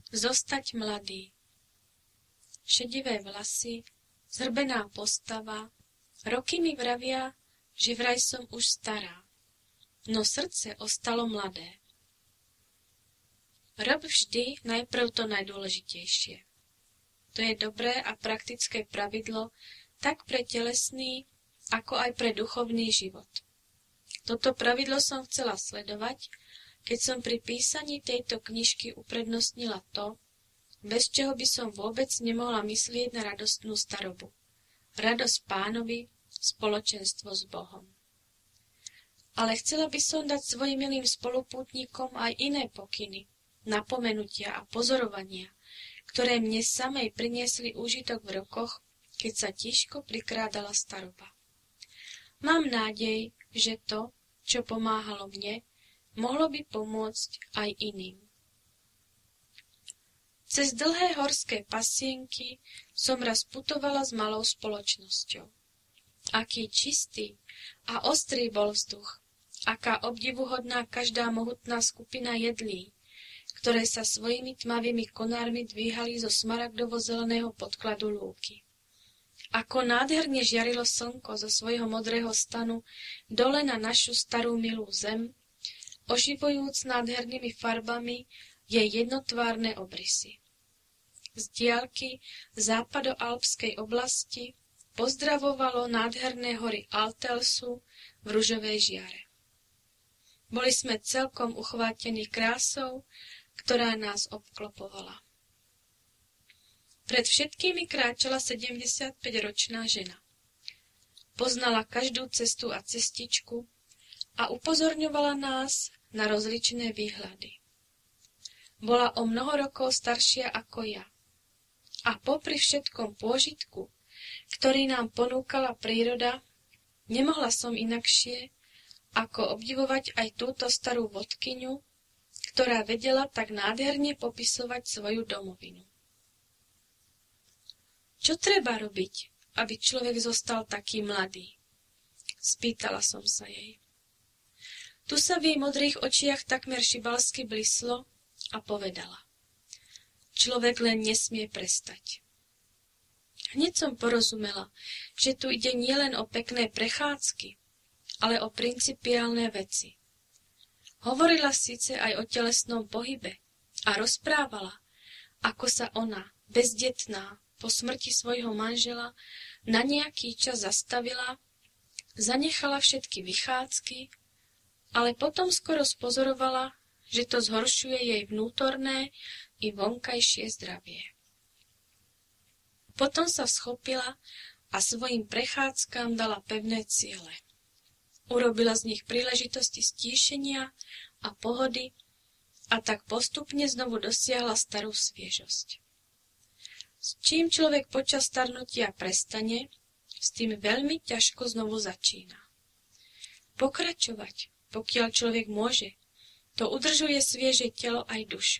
Zostať mladý. Šedivé vlasy, zhrbená postava, roky mi vravia, že vraj som už stará, no srdce ostalo mladé. Rob vždy najprv to najdôležitejšie. To je dobré a praktické pravidlo tak pre telesný, ako aj pre duchovný život. Toto pravidlo som chcela sledovať, keď som pri písaní tejto knižky uprednostnila to, bez čoho by som vôbec nemohla myslieť na radostnú starobu. Radosť Pánovi, spoločenstvo s Bohom. Ale chcela by som dať svojim milým spolupútnikom aj iné pokyny, napomenutia a pozorovania, ktoré mne samej priniesli úžitok v rokoch, keď sa tiško prikrádala staroba. Mám nádej, že to, čo pomáhalo mne, mohlo by pomôcť aj iným. Cez dlhé horské pasienky som raz putovala s malou spoločnosťou. Aký čistý a ostrý bol vzduch, aká obdivuhodná každá mohutná skupina jedlí, ktoré sa svojimi tmavými konármi dvíhali zo smaragdovo-zeleného podkladu lúky. Ako nádherne žiarilo slnko zo svojho modrého stanu dole na našu starú milú zem, oživujúc nádhernými farbami jej jednotvárne obrysy. Z diaľky západoalpskej oblasti pozdravovalo nádherné hory Altelsu v ružovej žiare. Boli sme celkom uchvátení krásou, ktorá nás obklopovala. Pred všetkými kráčala 75-ročná žena. Poznala každú cestu a cestičku a upozorňovala nás na rozličné výhľady. Bola o mnoho rokov staršia ako ja. A popri všetkom pôžitku, ktorý nám ponúkala príroda, nemohla som inakšie, ako obdivovať aj túto starú vodkyňu, ktorá vedela tak nádherne popisovať svoju domovinu. Čo treba robiť, aby človek zostal taký mladý? Spýtala som sa jej. Tu sa v jej modrých očiach takmer šibalsky blislo a povedala. Človek len nesmie prestať. Hneď som porozumela, že tu ide nielen o pekné prechádzky, ale o principiálne veci. Hovorila síce aj o telesnom pohybe a rozprávala, ako sa ona, bezdetná, po smrti svojho manžela, na nejaký čas zastavila, zanechala všetky vychádzky, ale potom skoro spozorovala, že to zhoršuje jej vnútorné i vonkajšie zdravie. Potom sa schopila a svojim prechádzkám dala pevné ciele. Urobila z nich príležitosti stíšenia a pohody a tak postupne znovu dosiahla starú sviežosť. S čím človek počas starnutia prestane, s tým veľmi ťažko znovu začína. Pokračovať, pokiaľ človek môže, to udržuje svieže telo aj dušu.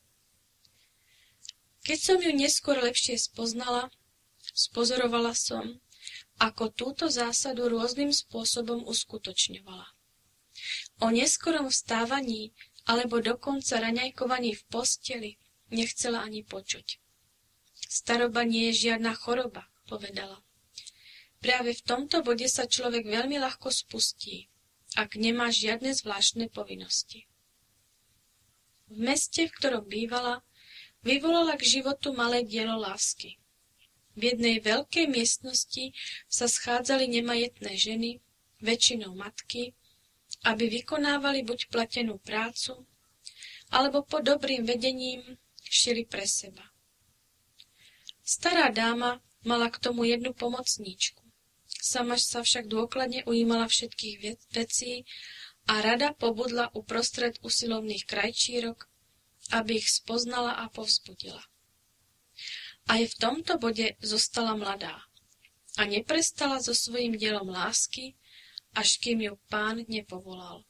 Keď som ju neskôr lepšie spoznala, spozorovala som, ako túto zásadu rôznym spôsobom uskutočňovala. O neskorom vstávaní alebo dokonca raňajkovaní v posteli nechcela ani počuť. Staroba nie je žiadna choroba, povedala. Práve v tomto bode sa človek veľmi ľahko spustí, ak nemá žiadne zvláštne povinnosti. V meste, v ktorom bývala, vyvolala k životu malé dielo lásky. V jednej veľkej miestnosti sa schádzali nemajetné ženy, väčšinou matky, aby vykonávali buď platenú prácu, alebo pod dobrým vedením šili pre seba. Stará dáma mala k tomu jednu pomocníčku. Sama sa však dôkladne ujímala všetkých vecí a rada pobudla uprostred usilovných krajčírok, aby ich spoznala a povzbudila. Aj v tomto bode zostala mladá a neprestala so svojím dielom lásky, až kým ju Pán nepovolal.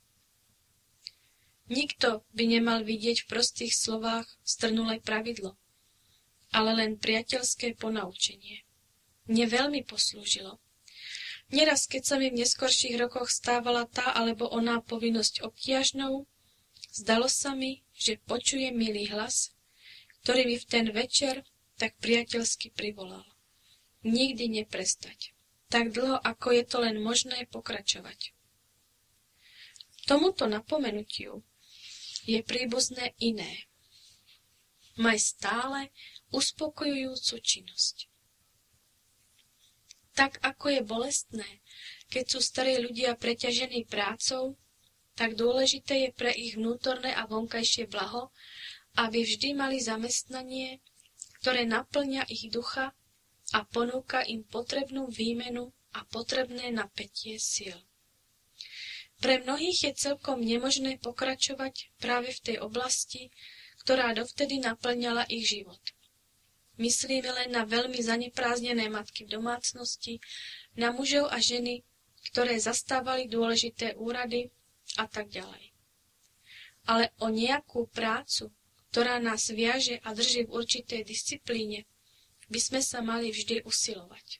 Nikto by nemal vidieť v prostých slovách strnulé pravidlo, ale len priateľské ponaučenie. Mne veľmi poslúžilo. Neraz, keď sa mi v neskorších rokoch stávala tá alebo oná povinnosť obťažnou, zdalo sa mi, že počujem milý hlas, ktorý mi v ten večer tak priateľsky privolal. Nikdy neprestať. Tak dlho, ako je to len možné pokračovať. Tomuto napomenutiu je príbuzné iné. Maj stále uspokojujúcu činnosť. Tak ako je bolestné, keď sú starí ľudia preťažení prácou, tak dôležité je pre ich vnútorné a vonkajšie blaho, aby vždy mali zamestnanie, ktoré naplňa ich ducha a ponúka im potrebnú výmenu a potrebné napätie síl. Pre mnohých je celkom nemožné pokračovať práve v tej oblasti, ktorá dovtedy naplňala ich život. Myslíme len na veľmi zaneprázdnené matky v domácnosti, na mužov a ženy, ktoré zastávali dôležité úrady a tak ďalej. Ale o nejakú prácu, ktorá nás viaže a drží v určitej disciplíne, by sme sa mali vždy usilovať.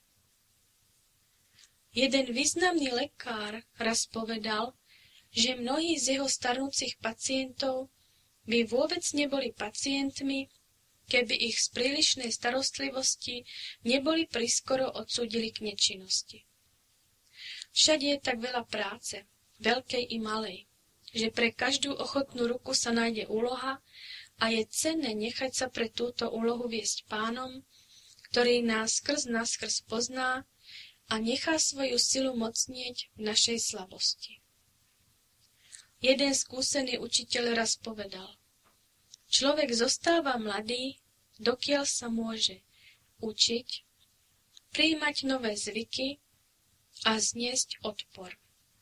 Jeden významný lekár raz povedal, že mnohí z jeho starnúcich pacientov by vôbec neboli pacientmi, keby ich z prílišnej starostlivosti neboli priskoro odsúdili k nečinnosti. Všade je tak veľa práce, veľkej i malej, že pre každú ochotnú ruku sa nájde úloha a je cenné nechať sa pre túto úlohu viesť Pánom, ktorý nás naskrz pozná a nechá svoju silu mocnieť v našej slabosti. Jeden skúsený učiteľ raz povedal: človek zostáva mladý, dokiaľ sa môže učiť, prijímať nové zvyky a zniesť odpor.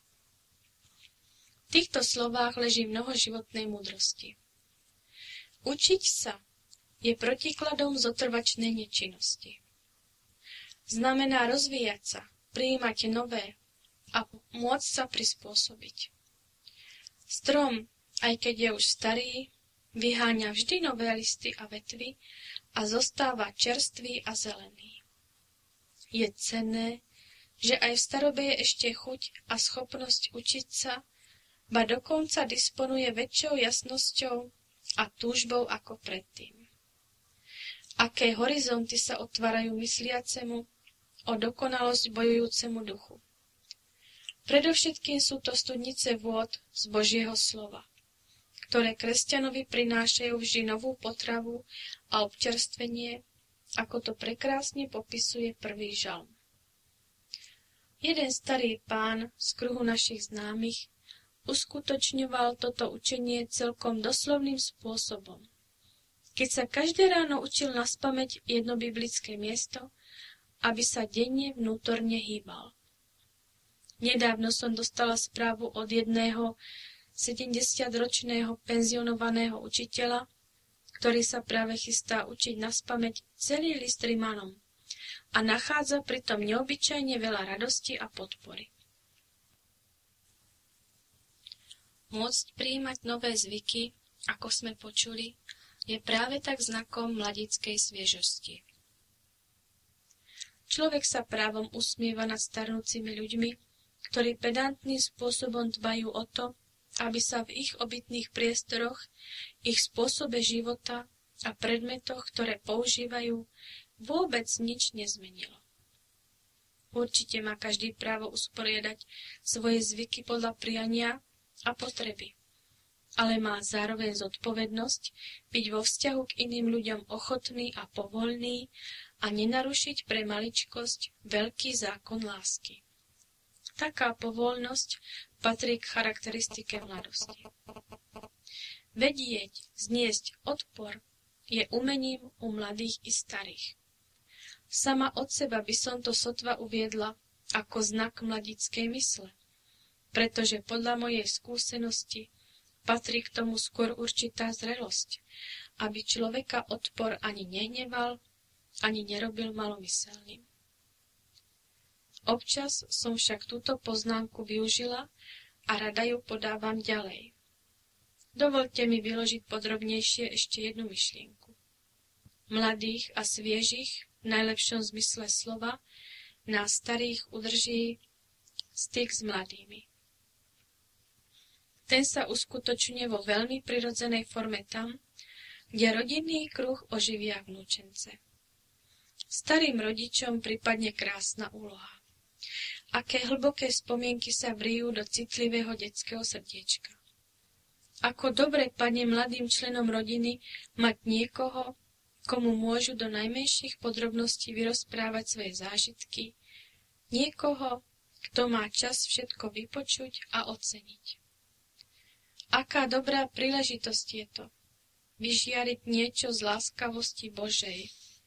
V týchto slovách leží mnoho životnej múdrosti. Učiť sa je protikladom zotrvačnej nečinnosti. Znamená rozvíjať sa, prijímať nové a môcť sa prispôsobiť. Strom, aj keď je už starý, vyháňa vždy nové listy a vetvy a zostáva čerstvý a zelený. Je cenné, že aj v starobe je ešte chuť a schopnosť učiť sa, ba dokonca disponuje väčšou jasnosťou a túžbou ako predtým. Aké horizonty sa otvárajú mysliacemu o dokonalosť bojujúcemu duchu. Predovšetkým sú to studnice vôd z Božieho slova, ktoré kresťanovi prinášajú vždy novú potravu a občerstvenie, ako to prekrásne popisuje prvý žalm. Jeden starý pán z kruhu našich známych uskutočňoval toto učenie celkom doslovným spôsobom. Keď sa každé ráno učil naspamäť jedno biblické miesto, aby sa denne vnútorne hýbal. Nedávno som dostala správu od jedného 70-ročného penzionovaného učiteľa, ktorý sa práve chystá učiť naspamäť celý list Rimanom a nachádza pritom neobyčajne veľa radosti a podpory. Môcť prijímať nové zvyky, ako sme počuli, je práve tak znakom mladickej sviežosti. Človek sa právom usmieva nad starnúcimi ľuďmi, ktorí pedantným spôsobom dbajú o to, aby sa v ich obytných priestoroch, ich spôsobe života a predmetoch, ktoré používajú, vôbec nič nezmenilo. Určite má každý právo usporiadať svoje zvyky podľa priania a potreby, ale má zároveň zodpovednosť byť vo vzťahu k iným ľuďom ochotný a povolný a nenarušiť pre maličkosť veľký zákon lásky. Taká povoľnosť patrí k charakteristike mladosti. Vedieť, zniesť odpor je umením u mladých i starých. Sama od seba by som to sotva uviedla ako znak mladickej mysle, pretože podľa mojej skúsenosti patrí k tomu skôr určitá zrelosť, aby človeka odpor ani nehneval, ani nerobil malomyselným. Občas som však túto poznámku využila a rada ju podávam ďalej. Dovolte mi vyložiť podrobnejšie ešte jednu myšlienku. Mladých a sviežich, v najlepšom zmysle slova, nás starých udrží styk s mladými. Ten sa uskutočňuje vo veľmi prirodzenej forme tam, kde rodinný kruh oživia vnúčence. Starým rodičom pripadne krásna úloha. Aké hlboké spomienky sa vrijú do citlivého detského srdiečka. Ako dobre padne mladým členom rodiny mať niekoho, komu môžu do najmenších podrobností vyrozprávať svoje zážitky, niekoho, kto má čas všetko vypočuť a oceniť. Aká dobrá príležitosť je to, vyžiariť niečo z láskavosti Božej.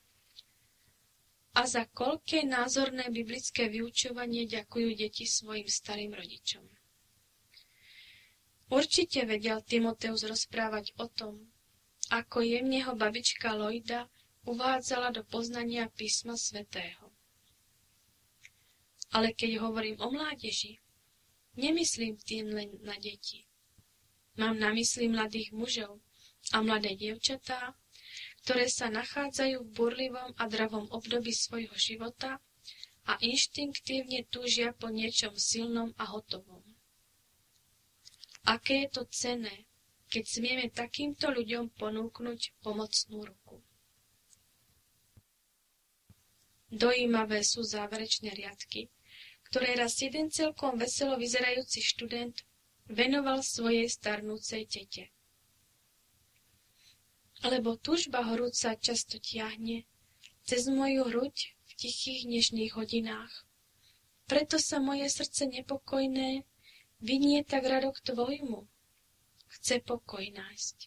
A za koľké názorné biblické vyučovanie ďakujú deti svojim starým rodičom. Určite vedel Timoteus rozprávať o tom, ako jemne ho babička Lojda uvádzala do poznania písma svätého. Ale keď hovorím o mládeži, nemyslím tým len na deti. Mám na mysli mladých mužov a mladé dievčatá, ktoré sa nachádzajú v burlivom a dravom období svojho života a inštinktívne túžia po niečom silnom a hotovom. Aké je to cenné, keď smieme takýmto ľuďom ponúknuť pomocnú ruku. Dojímavé sú záverečné riadky, ktoré raz jeden celkom veselo vyzerajúci študent venoval svojej starnúcej tete. Lebo túžba horúca často tiahne cez moju hruď v tichých nežných hodinách. Preto sa moje srdce nepokojné vinie tak rado k tvojmu. Chce pokoj nájsť.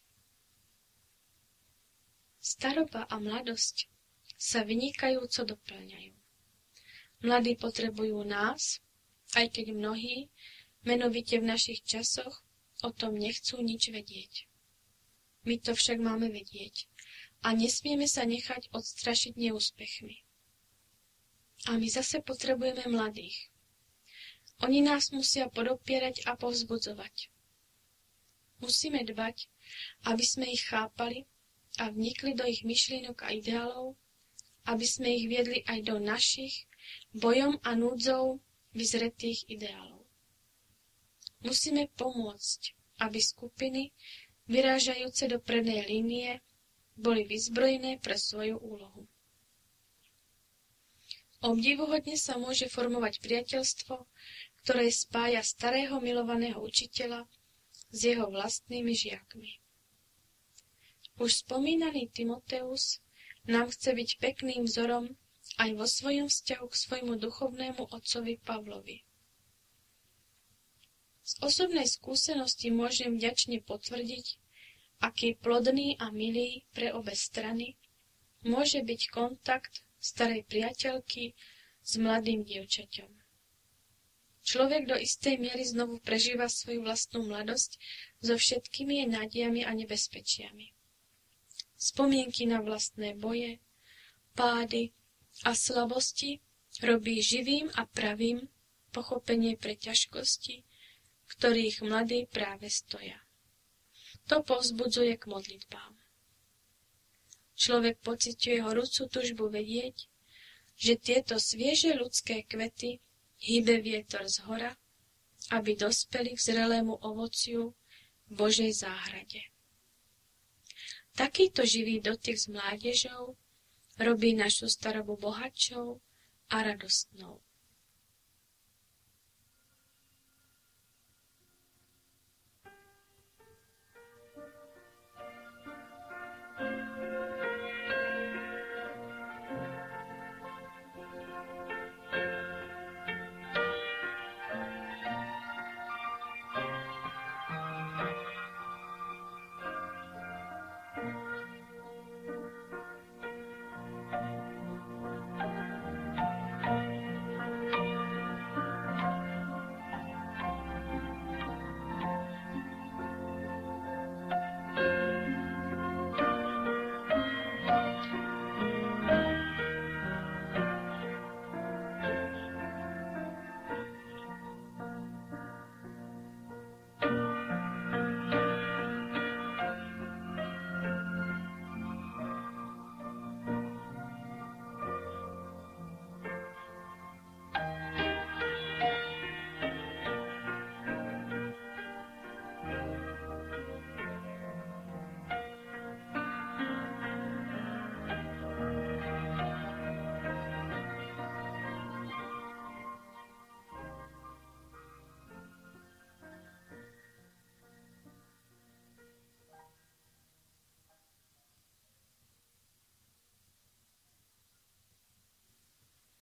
Staroba a mladosť sa vynikajúco doplňajú. Mladí potrebujú nás, aj keď mnohí, menovite v našich časoch, o tom nechcú nič vedieť. My to však máme vedieť a nesmieme sa nechať odstrašiť neúspechmi. A my zase potrebujeme mladých. Oni nás musia podopierať a povzbudzovať. Musíme dbať, aby sme ich chápali a vnikli do ich myšlienok a ideálov, aby sme ich viedli aj do našich bojom a núdzou vyzretých ideálov. Musíme pomôcť, aby skupiny vyrážajúce do prednej línie boli vyzbrojené pre svoju úlohu. Obdivuhodne sa môže formovať priateľstvo, ktoré spája starého milovaného učiteľa s jeho vlastnými žiakmi. Už spomínaný Timoteus nám chce byť pekným vzorom aj vo svojom vzťahu k svojmu duchovnému otcovi Pavlovi. Z osobnej skúsenosti môžem vďačne potvrdiť, aký plodný a milý pre obe strany môže byť kontakt starej priateľky s mladým dievčaťom. Človek do istej miery znovu prežíva svoju vlastnú mladosť so všetkými jej nádejami a nebezpečiami. Spomienky na vlastné boje, pády a slabosti robí živým a pravým pochopenie pre ťažkosti, ktorých mladí práve stoja. To povzbudzuje k modlitbám. Človek pociťuje horúcu tužbu vedieť, že tieto svieže ľudské kvety hýbe vietor z hora, aby dospeli k zrelému ovociu v Božej záhrade. Takýto živý dotyk s mládežou robí našu starobu bohatšou a radostnou.